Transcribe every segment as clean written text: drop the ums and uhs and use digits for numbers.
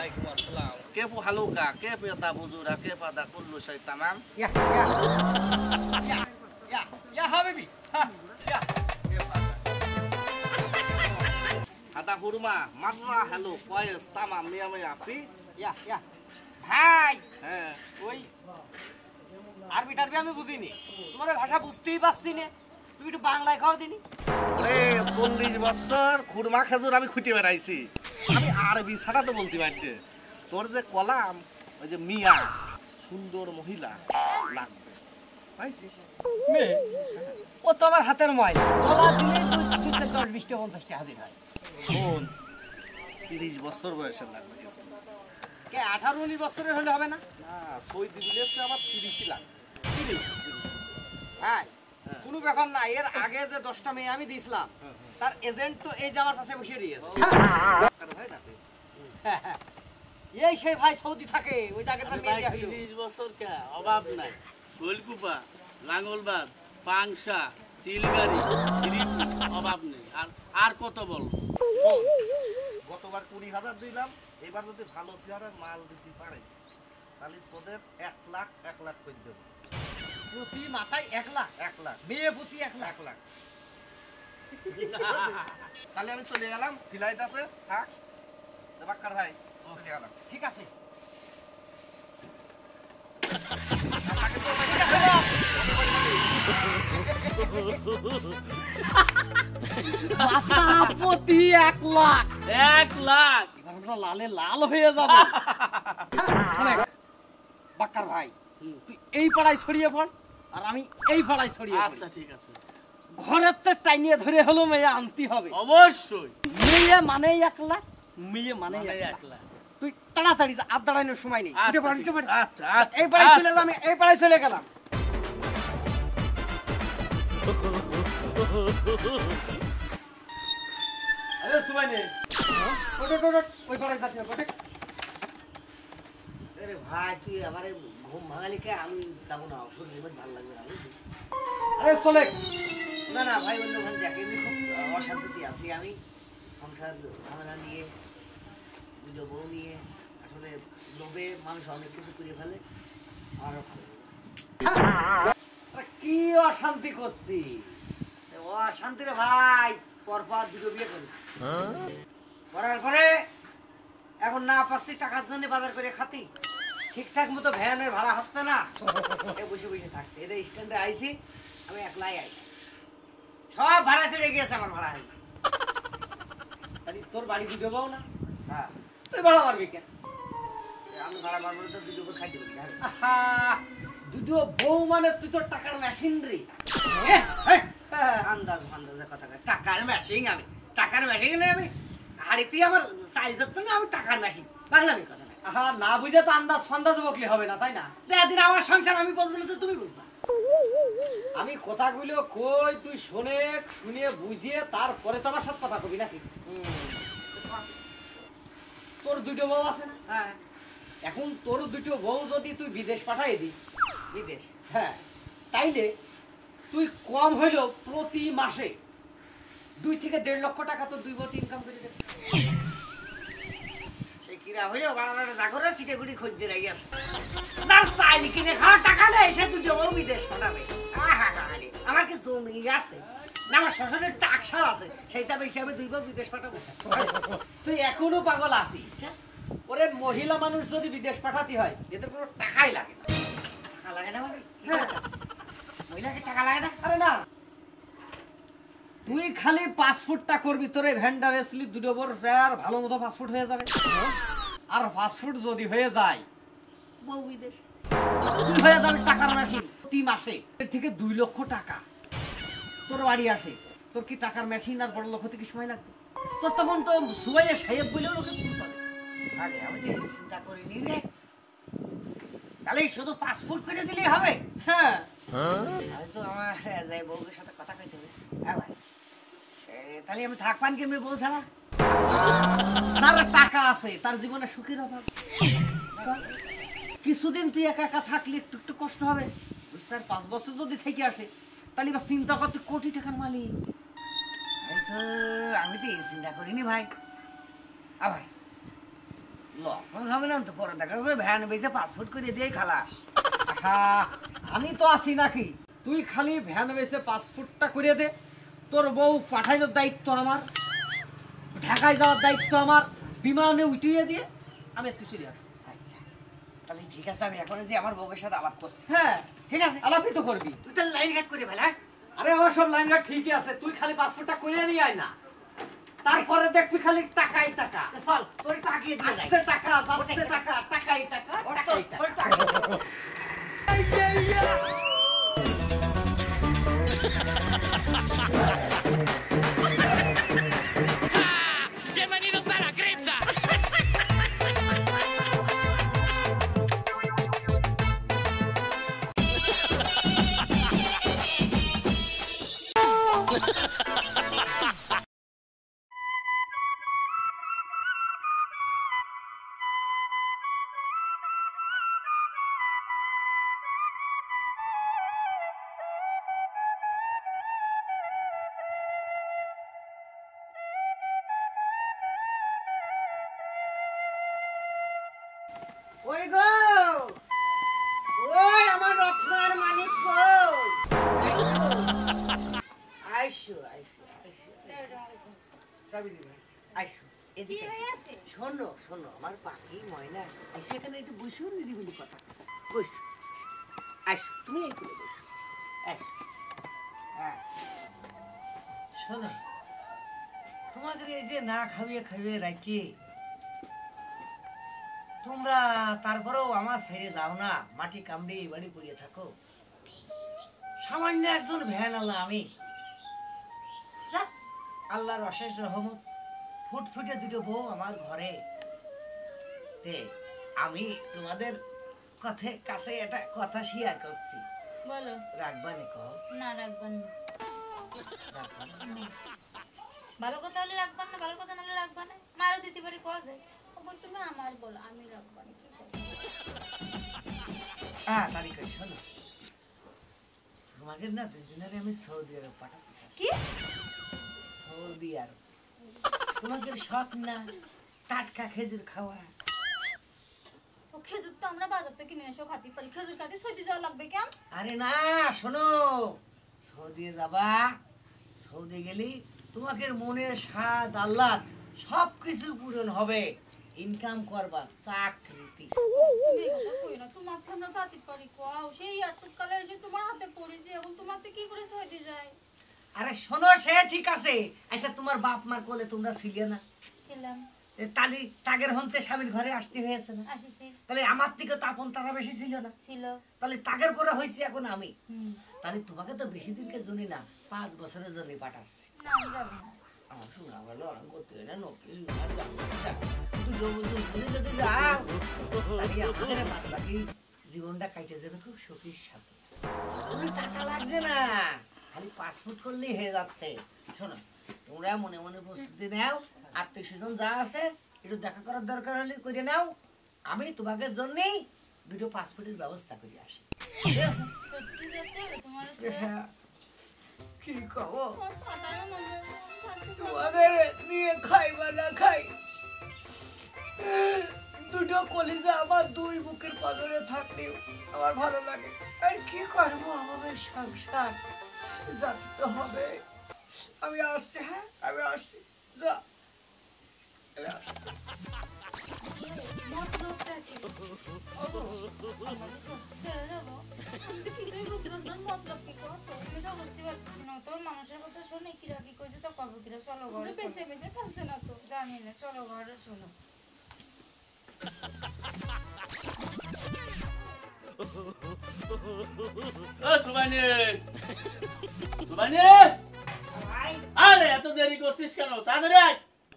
ওয়ালাইকুম আসসালাম كيف حالك كيف يا ابو زوره كيف هذا كل شيء تمام يا حبيبي يا هذا حرمه مره حلو كويس تمام مية مية في يا ভাই হ্যাঁ ওই আরবি টারবি আমি বুঝিনি তোমার ভাষা বুঝতেই পারছি না তুই একটু বাংলায় খাও দিনি ওরে 40 বছর খুরমা খেজুর আমি খুঁটে বেড়াইছি আমি আরবি ছাড়া তো বলতে পারছি তোর যে কলাম ওই যে মিয়া সুন্দর মহিলা লাগবে পাইছিস মেয়ে ও তো আমার হাতের ময় গলা দিলে তুই 10 20 50 হাজির হয় শোন 30 বছর বয়সের লাগবে কে 18 19 বছরের হলে হবে না না সই দিবিলেছে আমার 30ই লাগবে 30 ভাই কোনো ব্যাপার না এর আগে যে 10টা মেয়ে আমি দিয়েছিলাম তার এজেন্ট তো এই যে আমার পাশে বসে রয়েছে ভাই রাতে এই সেই ভাই সৌদি থাকে ওই জায়গায় তার মেয়ে হলো 30 বছর কে অভাব নাই শৈলকুপা লাঙ্গলবাদ পাংশা চিলগাড়ি শ্রীপুর অভাব নেই আর কত বল গতবার 20,000 দিলাম এবার যদি ভালো চেয়ারের মাল দিতে পারে তাহলে তোদের 1 লাখ করে দেব প্রতি মাথায় 1 লাখ 1 লাখ মেয়ে প্রতি 1 লাখ 1 লাখ তাহলে আমি চলে গেলাম ফ্লাইট আছে থাক বাক্কার ভাই চলে গেলাম ঠিক আছে প্রতি 1 লাখ 1 লাখ লালে লাল হয়ে যাবে বাক্কার ভাই তুই এই পাড়ায় ছড়িয়ে পড় আর আমি এই পাড়ায় ছড়িয়ে পড়ি আচ্ছা ঠিক আছে ঘরের তো টাইনিয়ে ধরে হলো মেয়ে আনতে হবে অবশ্যই মেয়ে মানে 1 লাখ মেয়ে মানে 1 লাখ তুই তাড়াতাড়ি যা আর দাঁড়ানোর সময় নেই উঠে পড়, উঠে পড়। আচ্ছা এই পাড়ায় চলে যা আমি এই পাড়ায় চলে গেলাম আরে সুমাইনে ওটা ওই পাড়ায় যাচ্ছি ওটা আরে ভাই তুই আমারে ঘুম ভাঙালিকে আমি যাবো না শরীর বেশ ভালো লাগবে না বুঝলি? আরে চলে না না ভাই অন্য ওখানে দেখ এমনি খুব অশান্তিতে আছি আমি সংসার ঝামেলা নিয়ে দুটো বউ নিয়ে আসলে লোভে মানুষ অনেক কিছু করে ফেলে আমারও ভালো লাগে না। আরে কি অশান্তি করছি ও অশান্তি রে ভাই পরপর দুটো বিয়ে করেছি করার পরে এখন না পাচ্ছি টাকার জন্য বাজার করে খাতি ঠিকঠাক মতো ভ্যানের ভাড়া হচ্ছে না এ বসে বসে থাকছে এদের স্ট্যান্ডে আইছি আমি একলাই আইছি সব ভাড়া চলে গিয়েছে আমার ভাড়া হয়নি তাই তোর বাড়ি দুটো বউ না হ্যাঁ তুই ভাড়া মারবি কেন আমি ভাড়া মারবো না তো দুটো করে খাইতে পারি না আহা, দুটো বউ মানে তুই তোর টাকার মেশিন রে আন্দাজ ফান্দাজের কথা কয় টাকার মেশিন আমি টাকার মেশিন আমি হাড়িতে আমার সাইজ হতো না আমি টাকার মেশিন বাংলামি কথা না আহা না বুঝে তো আন্দাজ ফান্দাজ বকলে হবে না তাই না দিন আমার সংসার আমি বুঝবো না তো তুমি বুঝবা আমি কথাগুলো কই তুই শুনে বুঝিয়ে তারপরে তো আমার সাথে কথা কবি নাকি তোর দুটো বউ আছে না হ্যাঁ এখন তোর দুটো বউ যদি তুই বিদেশ পাঠাই দি বিদেশ হ্যাঁ তাইলে তুই কম হইলেও প্রতি মাসে 2 থেকে 1.5 লক্ষ টাকা তো 2 বছর ইনকাম করে দেবে সেই কিরা হইলেও বাড়ানোটা যা করে সিটে গুড়ি খোঁজ দিয়ে রাখি আসে তার চাইলে কিনে খাওয়ার টাকা নেই সে দুটো বউ বিদেশ পাঠাবে আমার কি জমি আছে না আমার শ্বশুরের টাকসা আছে সেইটা বেশি আমি 2 বউ বিদেশ পাঠাবো তুই এখনো পাগল আছিস ওরে মহিলা মানুষ যদি বিদেশ পাঠাতে হয় এতে কোনো টাকাই লাগে না টাকা লাগে না মানে হ্যাঁ। মহিলাকে টাকা লাগে না আরে না তুই খালি পাসপোর্টটা করবি তোর এই ভ্যানটা বেসলি 2 বছর আর ভালো মতো পাসপোর্ট হয়ে যাবে আর পাসপোর্ট যদি হয়ে যায় বউ বিদেশ তুই হয়ে যাবে টাকার মেশিন প্রতি মাসে এর থেকে 2 লক্ষ টাকা তোর বাড়ি আসে তোর কি টাকার মেশিন আর বড় লক্ষ থেকে সময় লাগবে তোর তখন তো সুবাইয়ে সাহেব বলেও লোকে বুঝতে পারে আরে আমি তো এই চিন্তা করিনি রে তাহলে শুধু পাসপোর্ট করে দিলেই হবে হ্যাঁ হয়তো আমার যাই বউদের সাথে কথা কইতে হবে হ্যাঁ ভাই তাহলে আমি থাকবান কেমনি বউ ছাড়া তার টাকা আছে তার জীবনে সুখের অভাব কিছুদিন তুই একা একা থাকলে একটু একটু কষ্ট হবে 4-5 বছর যদি থেকে আসে তাহলে বা চিন্তা করতে কোটি টাকার মালিক আমি তো এই চিন্তা করিনি ভাই ভাই লস হবে না তো, পরে দেখা যাবে ভ্যান বেঁচে পাসপোর্ট করে দিয়ে খালাস। হ্যাঁ, আমি তো আছি নাকি? তুই খালি ভ্যান বেসে পাসপোর্টটা করে দে, তোর বউ পাঠানোর দায়িত্ব আমার, ঢাকায় যাওয়ার দায়িত্ব আমার, বিমানে উঠিয়ে দিয়ে আমি একটু চলে আসবো। আচ্ছা তাহলে ঠিক আছে, আমি এখন যে আমার বউয়ের সাথে আলাপ করছি। হ্যাঁ, ঠিক আছে, আলাপই তো করবি। তুই তাহলে লাইন ঘাট করে ফেলা। আরে আমার সব লাইন ঘাট ঠিকই আছে, তুই খালি পাসপোর্টটা করে নিয়ে আয় না, তারপরে দেখবি খালি টাকাই টাকা, চল তোর টাকিয়ে দিয়ে যাই। আসছে টাকা, যাচ্ছে টাকা, টাকাই টাকা, টাকাই টাকা। ওর টাকা। Bienvenidos a la cripta. ওই গো, ওই আমার রত্নার মানিক কই? আইসো আইসো আইসো, চাবি দিবে, আইসো এদিকে আইসো। শোনো শোনো আমার পাখি ময়না, আইসো এখানে একটু বসো, নিরিবিলি কথা বসো। আইসো তুমি এই করে বসো, আইসো। হ্যাঁ শোনো, তোমাদের এই যে না খাইয়ে খাইয়ে রাখি, তোমরা তারপরেও আমার ছেড়ে যাও না, মাটি কামড়ে এই বাড়ি করিয়ে থাকো। সামান্য একজন ভ্যান আলা আমি, যাক, আল্লাহর অশেষ রহমত, ফুটফুটে দুটো বউ আমার ঘরে। তে আমি তোমাদের কাছে একটা কথা শেয়ার করছি, বলো। রাখবানি কও? না রাখবেন না। রাখবা না? ভালো কথা হলে রাখবেন না, ভালো কথা না হলে রাখবেন না। মারও দিতে পারি কোয়া যায়। ওপর তুমি আমার বলো, আমি রাখবেন কি করব? হ্যাঁ তারি কই, শোনো, তোমাদের না দুজনের আমি সৌদি আরব পাঠাতে চাচ্ছি। কি? Saudi Arab. তোমাদের শখ না টাটকা খেজুর খাওয়া? ও খেজুর তো আমরা বাজার থেকে কিনে এসে খাতে পারি, খেজুর খাতে সৌদি যাওয়া লাগবে কেন? আরে না, শোনো, সৌদি যাবা, সৌদি গেলি তোমাকে মনের স্বাদ আহ্লাদ সব কিছু পূরণ হবে, ইনকাম করবা চাকরিতে। তুমি এই কথা কই না, তোমার তো আমরা খাতে পারি কোয়াও। সেই আটটুক কালে এসে তোমার হাতে পড়েছি, এখন তোমাকে কি করে সৌদি যায়? আরে শোনো, সে ঠিক আছে। আচ্ছা তোমার বাপ মার কোলে তোমরা ছিলে না? ছিলাম। তালি তাগের হন্তে স্বামীর ঘরে আসতে হয়েছে না? আসিছি। তাহলে আমার থেকে তো আপন তারা বেশি ছিল না? ছিল। তাহলে তাগের পরে হয়েছে এখন আমি। হুম। তাহলে তোমাকে তো বেশি দিনকে জন্য না, 5 বছরের জন্য পাঠাচ্ছি। না আমি যাবো না। আমার শোনা ভালো আরাম করতে হয় না, নকিল না যাবো না। তুমি যদি যাও তাহলে আমাদের বাদ বাকি জীবনটা কাটে যাবে খুব সুখের সাথে। কোনো টাকা লাগছে না, খালি পাসপোর্ট করলেই হয়ে যাচ্ছে। শোনো, তোমরা মনে মনে প্রস্তুতি নাও, আত্মীয় স্বজন যা আছে একটু দেখা করার দরকার হলে করে নাও। আমি তোমাকে জন্যই দুটো পাসপোর্টের ব্যবস্থা করে আসি, ঠিক আছে? সত্যি যেতে হবে তোমার উপরে? হ্যাঁ, কি কবো, আমার পাটায় মনে হয় থাকতে পারবো না। তোমাদের নিয়ে খাইবা না খাই, দুটো কলিজা আমার দুই বুকের পাথরে থাকলেও আমার ভালো লাগে। আর কি করবো, আমাদের সংসার যাতে তো হবে। আমি আসছি, হ্যাঁ আমি আসছি, যা আমি আসছি। মতলবটা কি? আমাকে সত্যি ছেড়ে যাবো? আমি তো কিছুই বুঝতে পারছি না, মতলব কি কর? আমি তো বুঝতে পারছি না। তোর মানুষের কথা শুনে কিরা কি কইছে তো করবো কিরা? চলো ঘরে বেঁচে বেঁচে থাকছে না তো, জানি না। চলো ঘরে শোনো। ও সুবাইনি, সুবাইনি, আরে এত দেরি করছিস কেন? তাড়াতাড়ি আয়।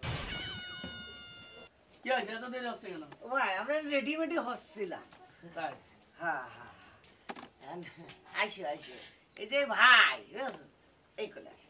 কি হয়েছে, এত দেরি হচ্ছে কেন? ভাই আমরা রেডিমেডি হচ্ছিলাম। তাই? হ্যাঁ হ্যাঁ, আইসো আইসো, এই যে ভাই বুঝেছো, এই করে আসি।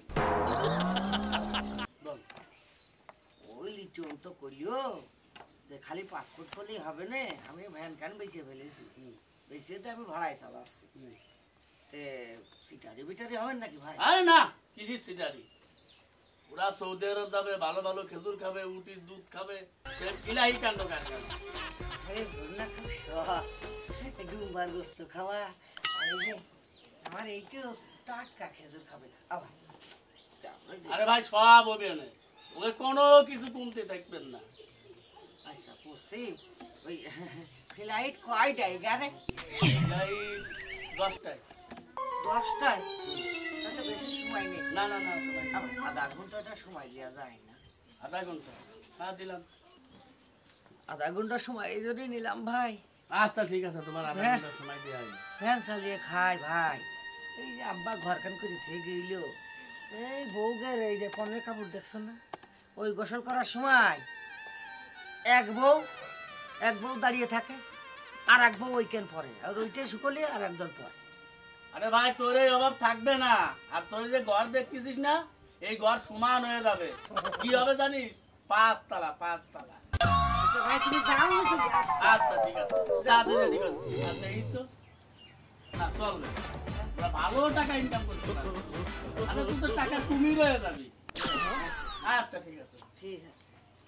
বল। ওই লিচন তো করিও যে খালি পাসপোর্ট করলেই হবে না, আমি ভ্যান ক্যান বেঁচে ফেলেছি, বেঁচে তো আমি ভাড়ায় চালাচ্ছি। তে সিটারি বিটারি হবেন নাকি ভাই? আরে না, কিসের সিটারি? ওরা সৌদি আরব যাবে, ভালো ভালো খেজুর খাবে, উটির দুধ খাবে, সে ইলাহি কাণ্ড কারখানা। আরে বলনা খুব শখ ডুম্বার গোস্ত খাওয়া আর এই যে আমার এইটু টাটকা খেজুর খাবে আবার আরে ভাই সব হবে না, ওকে কোনো কিছু কমতে থাকবেন না। আচ্ছা পড়ছি ওই ফ্লাইট কয়টায় গারে এই 10টায়। 10টায় আচ্ছা বেশি সময় নেই না না না ভাই, আবার আধা ঘন্টাটা সময় দেওয়া যায় না আধা ঘন্টা হ্যাঁ দিলাম। আধা ঘন্টা সময় এই জন্যই নিলাম ভাই আচ্ছা ঠিক আছে, তোমার আধা হ্যাঁ। ঘন্টা সময় দেওয়া হয়নি। ফ্যান চালিয়ে খাই ভাই এই যে আব্বা ঘর কান করে থেকে গেল এই বউগের এই যে কনের কাপড় দেখছো না ওই গোসল করার সময় এক বউ দাঁড়িয়ে থাকে আর এক বউ ওইখান পরে আর ওইটাই শুকলে আর একজন পরে আরে ভাই তোর এই অভাব থাকবে না, আর তোর যে ঘর দেখতেছিস না এই ঘর সমান হয়ে যাবে। কি হবে জানিস? 5 তলা 5 তলা। আচ্ছা ভাই তুমি যাও আমি চলে আসছি। আচ্ছা ঠিক আছে, যা তুই রেডি কর। আচ্ছা এই তো না চলবে, আমরা ভালো টাকা ইনকাম করতে পারবো। আরে তুই তো টাকা কুমির হয়ে যাবি। আচ্ছা ঠিক আছে। ঠিক আছে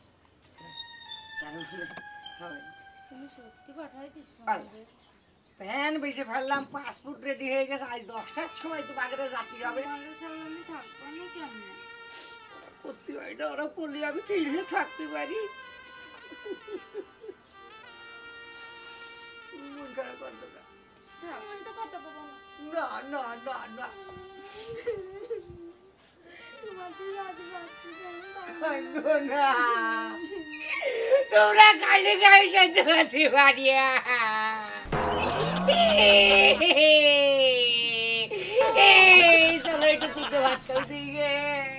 কেন শুনে হবে তুমি সত্যি পাঠাই দিচ্ছ আল্লাহ। প্যান বেঁচে ফেললাম পাসপোর্ট রেডি হয়ে গেছে আজ 10টার সময় তো বাগেরে যাত্রী হবে তোমাদের সাথে আমি থাকবো না কেমনে? করতে পারি না ওরা করলে আমি তিনে থাকতে পারি মন খারাপ করতো না আমি তো কথা বলবো না। না না না না তোমাদের সাথে বাঁচতে চাই না। ভাঙবো না তোমরা কাছে কাছে সহ্য করতে পারিয়া চলো একটু তুলতে ভাতটাও দিকে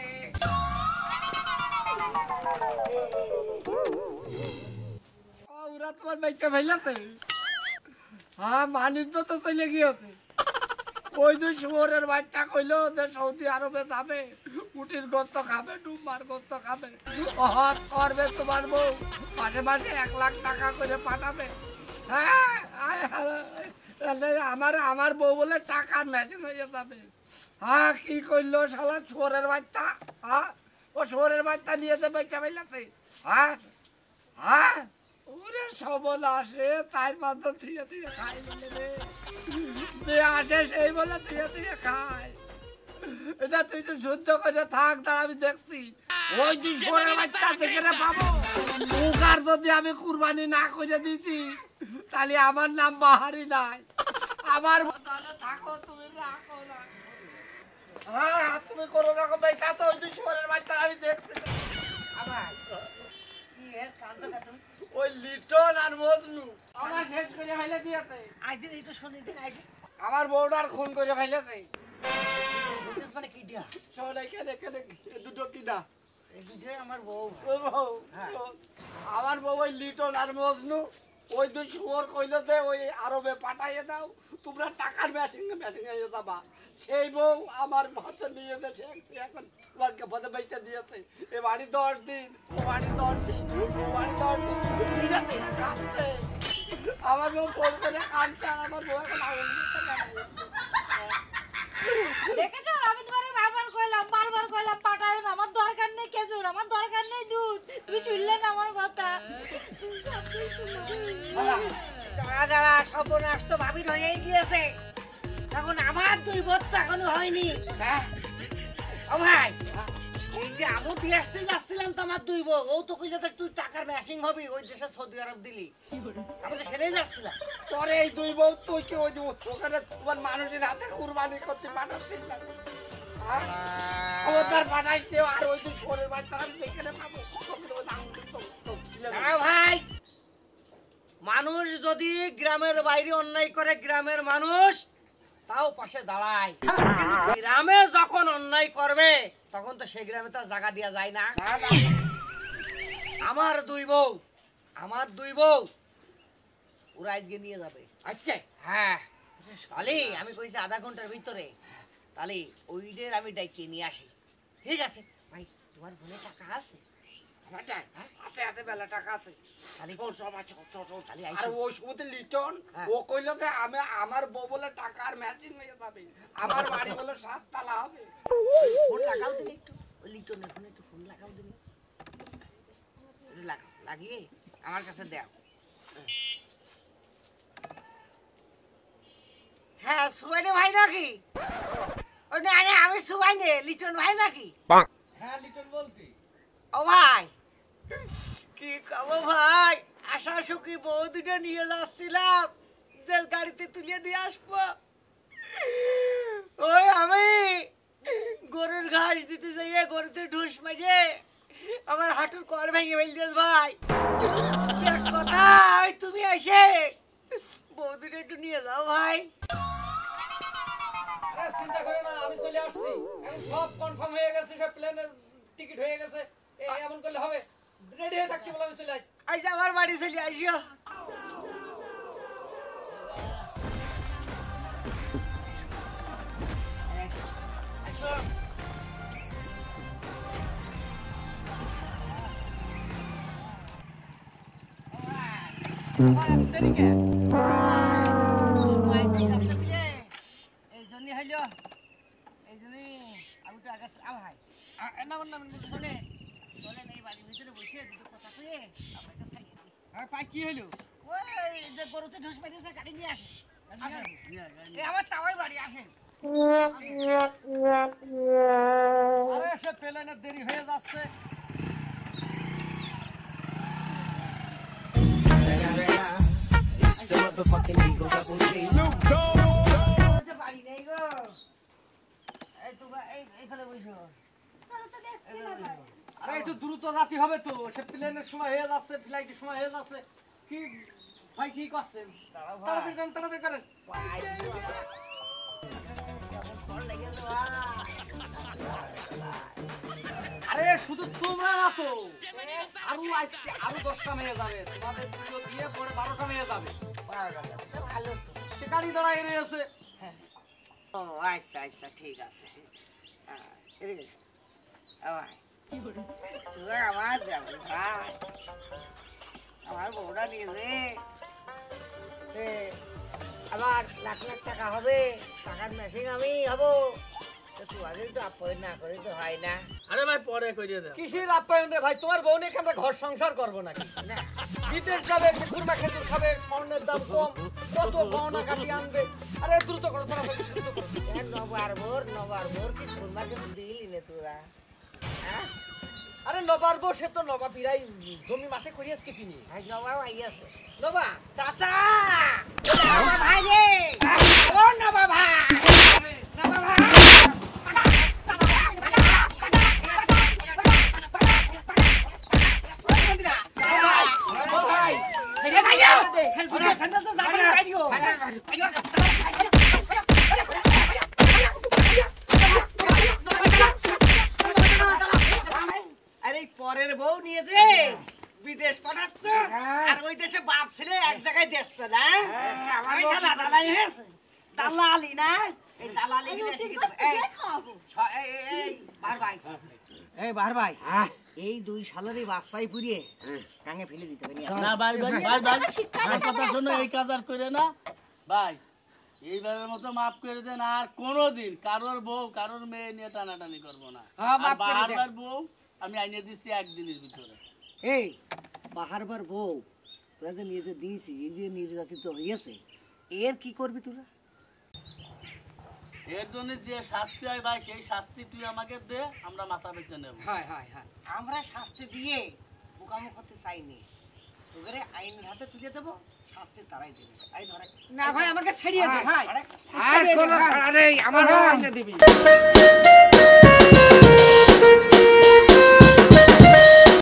ওরা তোমার বাইকে ফেলেছে হ্যাঁ মানিস তো চলে গিয়েছে ওই যে শুয়োরের বাচ্চা কইলো যে সৌদি আরবে যাবে উটির গোস্ত খাবে ডুম্বার গোস্ত খাবে হজ করবে তোমার বউ মাসে মাসে 1 লাখ টাকা করে পাঠাবে হ্যাঁ আমার বউ বলে টাকার ম্যাচিং হয়ে যাবে হ্যাঁ কি করলো শালা শুয়োরের বাচ্চা হ্যাঁ ও শুয়োরের বাচ্চা নিয়ে যে বেচা ফেলেছে হ্যাঁ হ্যাঁ ওরে সবল আসে তাই মাত্র থিয়ে থিয়ে খাই বলে রে যে আসে সেই বলে থিয়ে থিয়ে খায় এটা তুই তো সহ্য করে থাক তার আমি দেখছি ওই যে শুয়োরের বাচ্চা যেখানে পাবো উকার যদি আমি কুরবানি না করে দিছি তাহলে আমার নাম বাহারি নাই আমার তাহলে থাকো তুমি রাখো না হ্যাঁ তুমি কোনো রকম বেচা তো ওই যে শুয়োরের বাচ্চা আমি দেখছি আবার কি এর কান্ত না তুমি ওই লিটন আর মজনু আমার শেষ করে ফেলে দিয়েছে আইদিন একটু শুনি দিন আইদিন আমার বউটার খুন করে ফেলেছে মানে কি দিয়া শোন এখানে এখানে এ দুটো কিনা এই দুটোই আমার বউ ওই বউ আমার বউ ওই লিটন আর মজনু ওই দুই শুয়োর কইলো যে ওই আরবে পাঠাইয়ে দাও তোমরা টাকার ম্যাচিং হয়ে যাবা সেই বউ আমার ভাতে নিয়ে গেছে এখন তোমাকে ভাতে বেঁচে দিয়েছে এ বাড়ি 10 দিন ও বাড়ি 10 দিন ও বাড়ি 10 দিন ঠিক আছে কাঁদছে আমার বউ ফোন করে কাঁদছে আর আমার বউ এখন আগুন দিতে কাঁদছে দেখেছো আমি তোমারে বারবার কইলাম পাঠাও না, আমার দরকার নেই খেজুর, আমার দরকার নেই দুধ, তুমি শুনলে না আমার কথা। দাঁড়া দাঁড়া সর্বনাশ তো ভাবির হয়েই গিয়েছে এখন আমার 2 বছর এখনো হয়নি হ্যাঁ ও ভাই এই যে আমি দিয়ে আসতে যাচ্ছিলাম তো আমার 2 বউ ও তো কইলে তো তুই টাকার ম্যাচিং হবি ওই দেশে সৌদি আরব দিলি আমি তো সেটাই যাচ্ছিলাম তোর এই দুই বউ তুই কি ওই ওখানে তোমার মানুষের হাতে কুরবানি করতে পাঠাচ্ছিস না খবরদার পাঠাইস কেউ আর ওই দুই শোরের বাচ্চা আমি যেখানে পাবো দাঁড়াও ভাই মানুষ যদি গ্রামের বাইরে অন্যায় করে গ্রামের মানুষ তাও পাশে দাঁড়ায় কিন্তু গ্রামে যখন অন্যায় করবে তখন তো সেই গ্রামে তার জায়গা দেওয়া যায় না আমার 2 বউ ওরা আজকে নিয়ে যাবে আচ্ছা হ্যাঁ তাহলে আমি কইছি আধা ঘন্টার ভিতরে তাহলে ওইদের আমি ডাইকে নিয়ে আসি ঠিক আছে ভাই তোমার ফোনে টাকা আছে আমার টাকা আছে হাতে বেলা টাকা আছে তাহলে ওর সমাজ তাহলে আর আইসো ওই সময় লিটন হ্যাঁ। ও কইলো যে আমি আমার বউ বলে টাকার ম্যাচিং হয়ে যাবে আমার বাড়ি বলে 7 তলা হবে ফোন লাগাও দিলে একটু ওই লিটনের ফোনে হাতে লাগিয়ে আমার কাছে দাও। হ্যাঁ সুবাইনে ভাই নাকি? ও না না আমি সুবাইনে, লিটন ভাই নাকি? হ্যাঁ লিটন বলছি। ও ভাই কি কব ভাই, আশা সুখী বউ দুটো নিয়ে যাচ্ছিলাম যে গাড়িতে তুলে দিয়ে আসবো, ওই আমি গরুর ঘাস দিতে যাইয়ে গরুতে ঢুস মারিয়ে আমার হাঁটুর কড় ভেঙে ফেলছিস ভাই। এক কথা ওই তুমি এসে বউ দুটো একটু নিয়ে যাও ভাই। আরে চিন্তা করো না, আমি চলে আসছি। এখন সব কনফার্ম হয়ে গেছে, সব প্লেনের টিকিট হয়ে গেছে। এমন করলে হবে, রেডি হয়ে থাকতে বলে আমি চলে আসছি। আজ আমার বাড়ি চলে আসিও। এই জন্যই হইল, এই জন্যই আমি তো আগে ভাই শোনে চলেন এই বাড়ির ভিতরে বসে দুটো কথা কয়ে আপনাকে ছাড়িয়ে দিই। পাই কি হলো? ওই যে গরুতে ঢুস মেরেছে গাড়ি নিয়ে আসেন, আসেন এই আমার তাওয়াই বাড়ি আসেন। আরে সে প্লেনের দেরি হয়ে যাচ্ছে। বাড়ি নেই গো, এই তোমরা এইখানে বসো। আরে একটু দ্রুত জাতি হবে তো, সে প্লেনের সময় হয়ে যাচ্ছে, ফ্লাইটের সময় হয়ে যাচ্ছে। কি ভাই কি করছেন? তাড়াতাড়ি করেন, তাড়াতাড়ি করেন। আরে শুধু তোমরা না তো, আরো আজকে আরো 10টা মেয়ে যাবে, তোমাদের পুজো দিয়ে পরে 12টা মেয়ে যাবে। ভালো তো। সে গাড়ি দাঁড়ায় রয়েছে। ও আচ্ছা আচ্ছা ঠিক আছে। এদিকে এসো। ভাই তুই আমার যাবে ভাই, আমার বউটা নিয়েছে, আবার লাখ লাখ টাকা হবে, টাকার মেশিন আমি হবো, তুই আগে একটু আপ্যায়ন না করে তো হয় না। আরে ভাই পরে করিয়ে দাও। কিসের আপ্যায়ন রে ভাই? তোমার বউ নিয়ে কি আমরা ঘর সংসার করবো নাকি? না বিদেশ যাবে, কুরমা খেজুর খাবে, স্বর্ণের দাম কম, কত গহনা কাটিয়ে আনবে। আরে দ্রুত করো, তাড়াতাড়ি দ্রুত করো। নবার ভোর কি তোমার কাছে দিলি না তোরা? হ্যাঁ আরে নবার বউ, সে তো নবা পিরাই জমি মাঠে করিয়াস কি কিনি। ভাই নবার আই আছে। নবা চাচা নবা ভাই রে, ও নবা ভাই, নবা ভাই আরে পরের বউ নিয়ে যে বিদেশ পাঠাচ্ছ আর ওই দেশে বাপ ছেলে এক জায়গায় দেখছ না? আমি শালা দালাই হয়েছে, দালালি না, এই দালালি গিলা শিখে দেব। এই বাহার ভাই, এই বাহার ভাই, এই দুই শালারই বাস্তায় পুড়িয়ে কাঙে ফেলে দিতে পারি। না ভাই ভাই ভাই ভাই আমার কথা শোনো, এই কাজ আর করে না ভাই, এইবারের মতো মাফ করে দেন। আর কোনোদিন কারোর বউ কারোর মেয়ে নিয়ে টানাটানি করবো না। হ্যাঁ, মাফ করে দেন। বারবার বউ আমি আইনে দিচ্ছি একদিনের ভিতরে। এই বাহারবার বউ তোরা যে নিয়ে যে দিয়েছি, এই যে নির্যাতিত হয়েছে, এর কি করবি তোরা? এর জন্য যে শাস্তি হয় ভাই, সেই শাস্তি তুই আমাকে দে, আমরা মাথা পেতে নেব। হ্যাঁ হ্যাঁ হ্যাঁ, আমরা শাস্তি দিয়ে বোকামো করতে চাইনি, তোদের আইনের হাতে তুলে দেবো, শাস্তি তারাই দেবে। এই ধরে না ভাই আমাকে ছাড়িয়ে দে ভাই। আর কোনো ছাড়া নেই, আমারও আইনে দিবি।